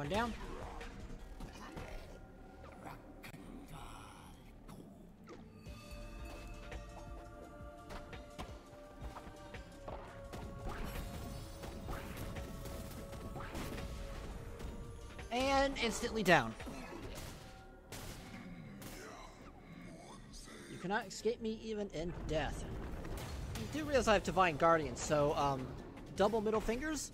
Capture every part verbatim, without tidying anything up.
One down. And instantly down. You cannot escape me even in death. You do realize I have Divine Guardian, so, um, double middle fingers?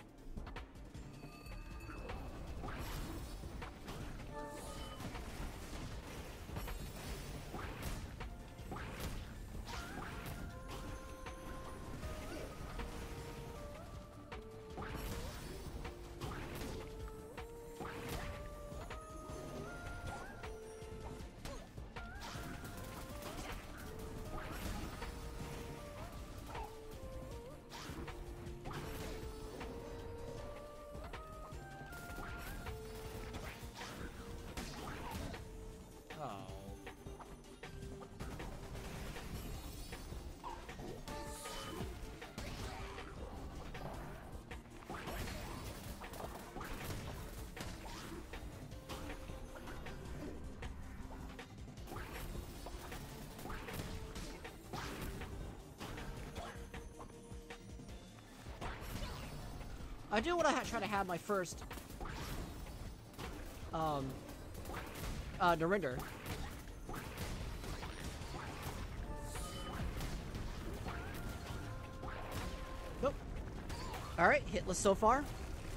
I do want to try to have my first, um, uh, Narinder. Nope. Alright, hitless so far.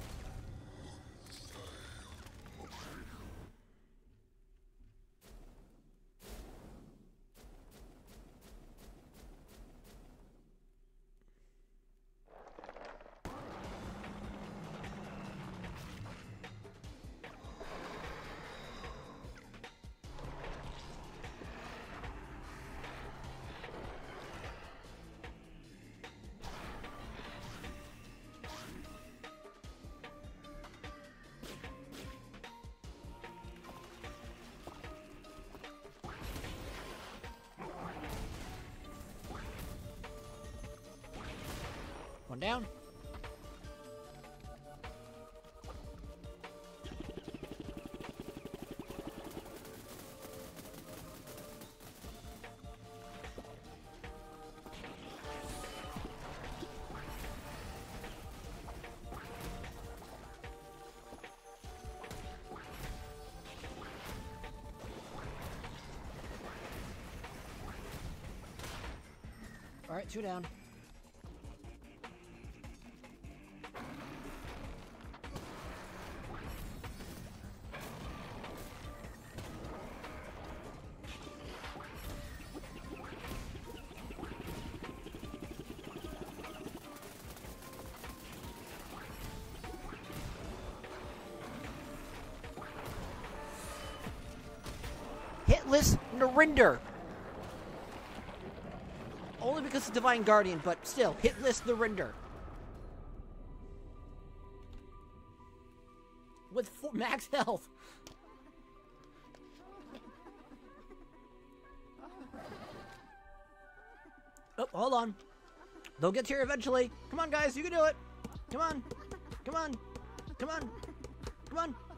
One down. All right, two down. Hitless Narinder. Only because it's Divine Guardian, but still, hitless Narinder. With full max health. Oh, hold on. They'll get here eventually. Come on, guys, you can do it. Come on. Come on. Come on. Come on.